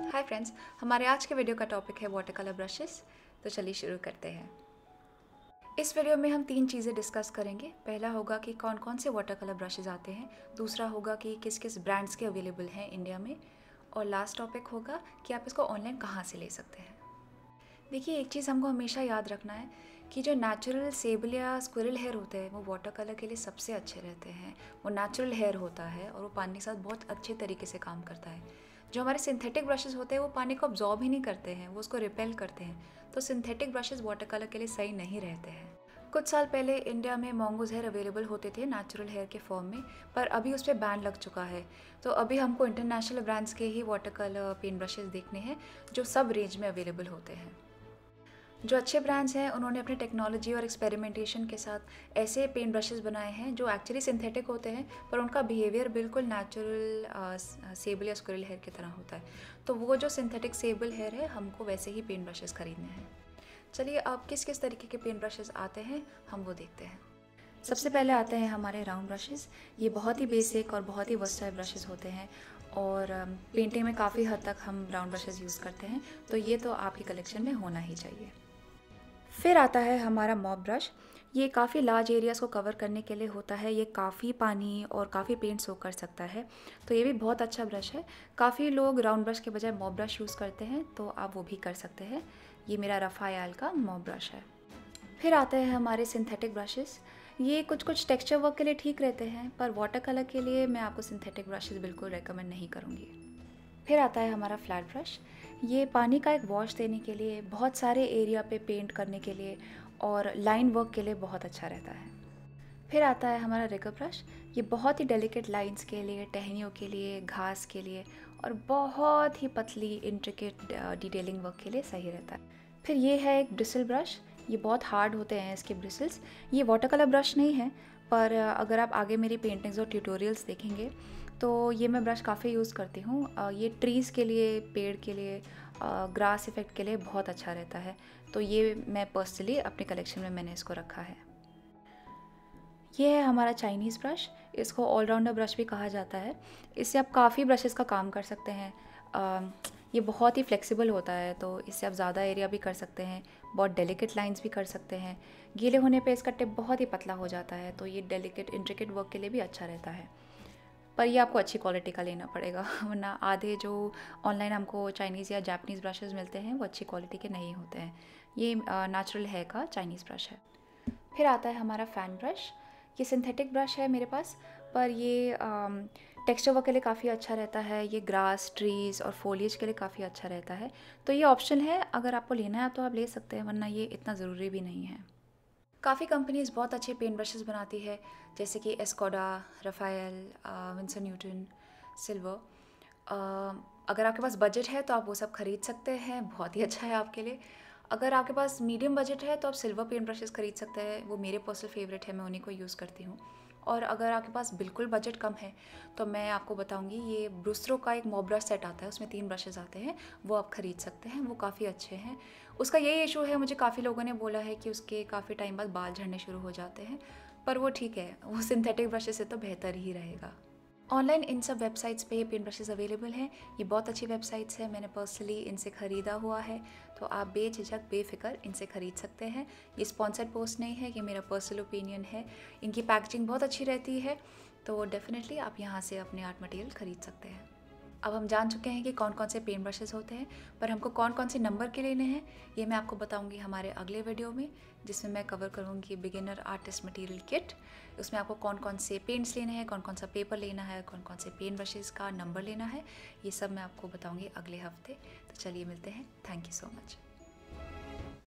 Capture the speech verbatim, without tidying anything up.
Hi friends, हमारे आज के वीडियो का टॉपिक है वाटर कलर ब्रशेस। तो चलिए शुरू करते हैं। इस वीडियो में हम तीन चीज़ें डिस्कस करेंगे। पहला होगा कि कौन कौन से वाटर कलर ब्रशेस आते हैं, दूसरा होगा कि किस किस ब्रांड्स के अवेलेबल हैं इंडिया में, और लास्ट टॉपिक होगा कि आप इसको ऑनलाइन कहाँ से ले सकते हैं। देखिए, एक चीज़ हमको हमेशा याद रखना है कि जो नेचुरल सेबल या स्क्विरल हेयर होते हैं वो वाटर कलर के लिए सबसे अच्छे रहते हैं। वो नेचुरल हेयर होता है और वो पानी के साथ बहुत अच्छे तरीके से काम करता है। जो हमारे सिंथेटिक ब्रशेस होते हैं वो पानी को अब्जॉर्ब ही नहीं करते हैं, वो उसको रिपेल करते हैं। तो सिंथेटिक ब्रशेस वाटर कलर के लिए सही नहीं रहते हैं। कुछ साल पहले इंडिया में मोंगोज हेयर अवेलेबल होते थे नेचुरल हेयर के फॉर्म में, पर अभी उस पर बैन लग चुका है। तो अभी हमको इंटरनेशनल ब्रांड्स के ही वाटर कलर पेंट ब्रशेस देखने हैं जो सब रेंज में अवेलेबल होते हैं। जो अच्छे ब्रांड्स हैं उन्होंने अपनी टेक्नोलॉजी और एक्सपेरिमेंटेशन के साथ ऐसे पेंट ब्रशेस बनाए हैं जो एक्चुअली सिंथेटिक होते हैं, पर उनका बिहेवियर बिल्कुल नेचुरल सेबल या स्क्विरल हेयर की तरह होता है। तो वो जो सिंथेटिक सेबल हेयर है, हमको वैसे ही पेंट ब्रशेस खरीदने हैं। चलिए, अब किस किस तरीके के पेंट ब्रशेस आते हैं हम वो देखते हैं। सबसे पहले आते हैं हमारे राउंड ब्रशेस। ये बहुत ही बेसिक और बहुत ही वर्सटाइल ब्रशेस होते हैं और पेंटिंग में काफ़ी हद तक हम राउंड ब्रशेस यूज़ करते हैं, तो ये तो आपकी कलेक्शन में होना ही चाहिए। फिर आता है हमारा मॉप ब्रश। ये काफ़ी लार्ज एरियाज़ को कवर करने के लिए होता है। ये काफ़ी पानी और काफ़ी पेंट सोक कर सकता है, तो ये भी बहुत अच्छा ब्रश है। काफ़ी लोग राउंड ब्रश के बजाय मॉप ब्रश यूज़ करते हैं, तो आप वो भी कर सकते हैं। ये मेरा रफ़ायल का मॉप ब्रश है। फिर आते हैं हमारे सिंथेटिक ब्रशेस। ये कुछ कुछ टेक्सचर वर्क के लिए ठीक रहते हैं, पर वाटर कलर के लिए मैं आपको सिंथेटिक ब्रशेस बिल्कुल रेकमेंड नहीं करूँगी। फिर आता है हमारा फ्लैट ब्रश। ये पानी का एक वॉश देने के लिए, बहुत सारे एरिया पे पेंट करने के लिए और लाइन वर्क के लिए बहुत अच्छा रहता है। फिर आता है हमारा रिगर ब्रश। ये बहुत ही डेलिकेट लाइंस के लिए, टहनियों के लिए, घास के लिए और बहुत ही पतली इंट्रिकेट डिटेलिंग वर्क के लिए सही रहता है। फिर ये है एक ब्रिसल ब्रश। ये बहुत हार्ड होते हैं इसके ब्रिसल्स। ये वाटर कलर ब्रश नहीं है, पर अगर आप आगे मेरी पेंटिंग्स और ट्यूटोरियल्स देखेंगे तो ये मैं ब्रश काफ़ी यूज़ करती हूँ। ये ट्रीज़ के लिए, पेड़ के लिए, ग्रास इफ़ेक्ट के लिए बहुत अच्छा रहता है। तो ये मैं पर्सनली अपने कलेक्शन में मैंने इसको रखा है। ये है हमारा चाइनीज़ ब्रश। इसको ऑलराउंडर ब्रश भी कहा जाता है। इससे आप काफ़ी ब्रशेस का काम कर सकते हैं। आ, ये बहुत ही फ्लेक्सिबल होता है, तो इससे आप ज़्यादा एरिया भी कर सकते हैं, बहुत डेलिकेट लाइंस भी कर सकते हैं। गीले होने पे इसका टिप बहुत ही पतला हो जाता है, तो ये डेलिकेट इंट्रिकेट वर्क के लिए भी अच्छा रहता है। पर ये आपको अच्छी क्वालिटी का लेना पड़ेगा, वरना आधे जो ऑनलाइन हमको चाइनीज़ या जापानीज़ ब्रशेस मिलते हैं वो अच्छी क्वालिटी के नहीं होते हैं। ये नेचुरल हेयर का चाइनीज़ ब्रश है। फिर आता है हमारा फ़ैन ब्रश। ये सिंथेटिक ब्रश है मेरे पास, पर ये टेक्सचर वर्क के लिए काफ़ी अच्छा रहता है। ये ग्रास, ट्रीज़ और फोलिएज के लिए काफ़ी अच्छा रहता है। तो ये ऑप्शन है, अगर आपको लेना है तो आप ले सकते हैं, वरना ये इतना ज़रूरी भी नहीं है। काफ़ी कंपनीज़ बहुत अच्छे पेंट ब्रशेस बनाती है, जैसे कि Escoda, Raphael, Winsor Newton, Silver. अगर आपके पास बजट है तो आप वो सब खरीद सकते हैं, बहुत ही अच्छा है आपके लिए। अगर आपके पास मीडियम बजट है तो आप सिल्वर पेंट ब्रशेस खरीद सकते हैं, वो मेरे पर्सनल फेवरेट है, मैं उन्हीं को यूज़ करती हूँ। और अगर आपके पास बिल्कुल बजट कम है तो मैं आपको बताऊंगी, ये ब्रूस्टरो का एक मॉप ब्रश सेट आता है, उसमें तीन ब्रशेस आते हैं, वो आप खरीद सकते हैं, वो काफ़ी अच्छे हैं। उसका यही इशू है, मुझे काफ़ी लोगों ने बोला है कि उसके काफ़ी टाइम बाद बाल झड़ने शुरू हो जाते हैं, पर वो ठीक है, वो सिंथेटिक ब्रशेस से तो बेहतर ही रहेगा। ऑनलाइन इन सब वेबसाइट्स पे पेंट ब्रशेस अवेलेबल हैं। ये बहुत अच्छी वेबसाइट्स हैं, मैंने पर्सनली इनसे ख़रीदा हुआ है, तो आप बेझिझक बेफिक्र इनसे ख़रीद सकते हैं। ये स्पॉन्सर्ड पोस्ट नहीं है, ये मेरा पर्सनल ओपिनियन है। इनकी पैकेजिंग बहुत अच्छी रहती है, तो डेफिनेटली आप यहाँ से अपने आर्ट मटेरियल ख़रीद सकते हैं। अब हम जान चुके हैं कि कौन कौन से पेंट ब्रशेस होते हैं, पर हमको कौन कौन से नंबर के लेने हैं ये मैं आपको बताऊंगी हमारे अगले वीडियो में, जिसमें मैं कवर करूंगी बिगिनर आर्टिस्ट मटेरियल किट। उसमें आपको कौन कौन से पेंट्स लेने हैं, कौन कौन सा पेपर लेना है, कौन कौन से पेंट ब्रशेस का नंबर लेना है, ये सब मैं आपको बताऊँगी अगले हफ्ते। तो चलिए मिलते हैं। Thank you so much.